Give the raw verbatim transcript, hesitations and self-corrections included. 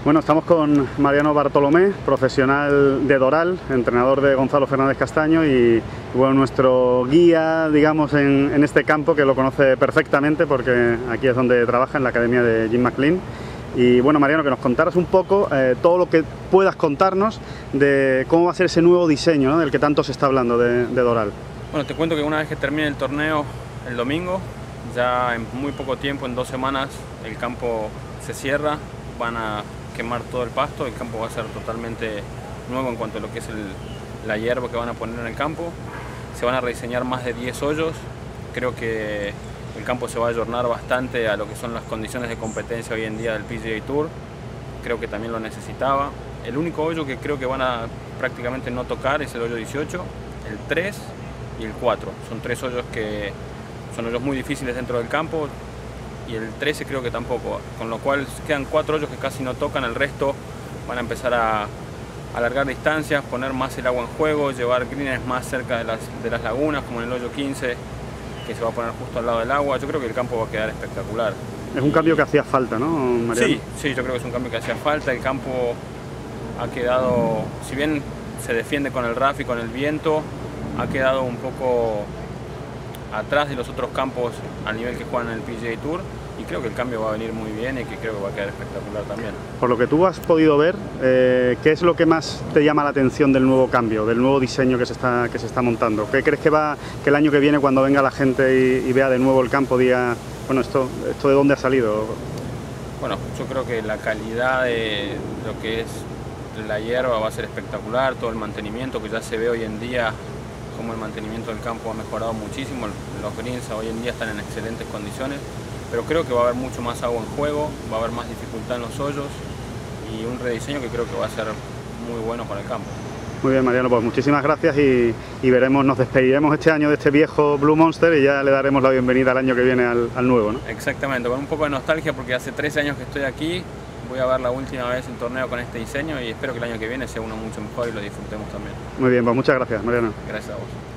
Bueno, estamos con Mariano Bartolomé, profesional de Doral, entrenador de Gonzalo Fernández Castaño y bueno, nuestro guía, digamos, en, en este campo, que lo conoce perfectamente porque aquí es donde trabaja, en la academia de Jim McLean. Y bueno, Mariano, que nos contaras un poco eh, todo lo que puedas contarnos de cómo va a ser ese nuevo diseño, ¿no?, del que tanto se está hablando de, de Doral. Bueno, te cuento que una vez que termine el torneo el domingo, ya en muy poco tiempo, en dos semanas, el campo se cierra, van a quemar todo el pasto, el campo va a ser totalmente nuevo en cuanto a lo que es el, la hierba que van a poner en el campo. Se van a rediseñar más de diez hoyos, creo que el campo se va a ayornar bastante a lo que son las condiciones de competencia hoy en día del P G A Tour, creo que también lo necesitaba. El único hoyo que creo que van a prácticamente no tocar es el hoyo dieciocho, el tres y el cuatro, son tres hoyos que son hoyos muy difíciles dentro del campo, y el trece creo que tampoco, con lo cual quedan cuatro hoyos que casi no tocan, el resto van a empezar a alargar distancias, poner más el agua en juego, llevar greens más cerca de las, de las lagunas, como en el hoyo quince, que se va a poner justo al lado del agua. Yo creo que el campo va a quedar espectacular. Es un cambio que hacía falta, ¿no, Mariano? Sí, sí, yo creo que es un cambio que hacía falta. El campo ha quedado, si bien se defiende con el R A F y con el viento, ha quedado un poco atrás de los otros campos al nivel que juegan en el P G A Tour, y creo que el cambio va a venir muy bien y que creo que va a quedar espectacular también. Por lo que tú has podido ver, eh, ¿qué es lo que más te llama la atención del nuevo cambio, del nuevo diseño que se está, que se está montando? ¿Qué crees que va, que el año que viene, cuando venga la gente y, y vea de nuevo el campo, diga, bueno, esto, esto de dónde ha salido? Bueno, yo creo que la calidad de lo que es la hierba va a ser espectacular, todo el mantenimiento que ya se ve hoy en día, como el mantenimiento del campo ha mejorado muchísimo, los greens hoy en día están en excelentes condiciones, pero creo que va a haber mucho más agua en juego, va a haber más dificultad en los hoyos y un rediseño que creo que va a ser muy bueno para el campo. Muy bien, Mariano, pues muchísimas gracias y, y veremos, nos despediremos este año de este viejo Blue Monster y ya le daremos la bienvenida al año que viene al, al nuevo, ¿no? Exactamente, con un poco de nostalgia porque hace trece años que estoy aquí, voy a ver la última vez el torneo con este diseño y espero que el año que viene sea uno mucho mejor y lo disfrutemos también. Muy bien, pues muchas gracias, Mariano. Gracias a vos.